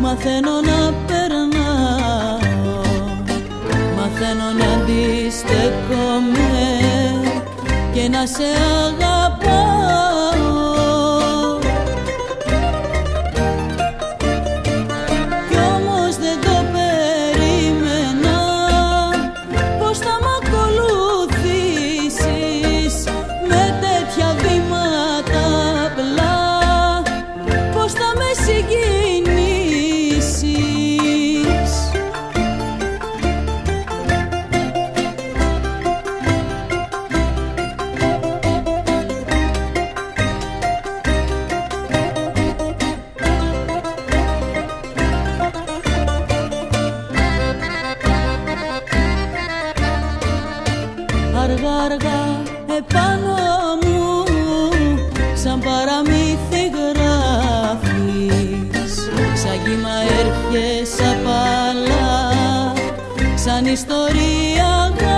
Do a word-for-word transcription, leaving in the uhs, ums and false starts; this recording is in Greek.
Μαθαίνω να περνάω, μαθαίνω να αντιστέκομαι και να σε αγαπάω. Κι όμως δεν το περίμενα, πως θα μ' ακολουθήσεις με τέτοια βήματα απλά, πως θα με συγκινήσεις. Αργά αργά επάνω μου σαν παραμύθι γράφεις, σαν κύμα έρχεσαι απαλά, σαν ιστορία.